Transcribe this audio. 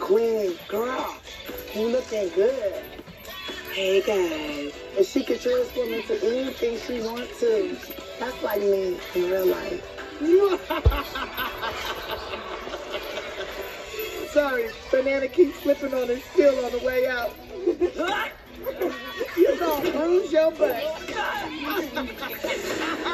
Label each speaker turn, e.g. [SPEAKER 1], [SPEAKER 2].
[SPEAKER 1] Queen, girl, you looking good. Hey guys, and she can transform into anything she wants to. That's like me in real life. Sorry, banana keeps slipping on her still on the way out. You're gonna bruise your butt.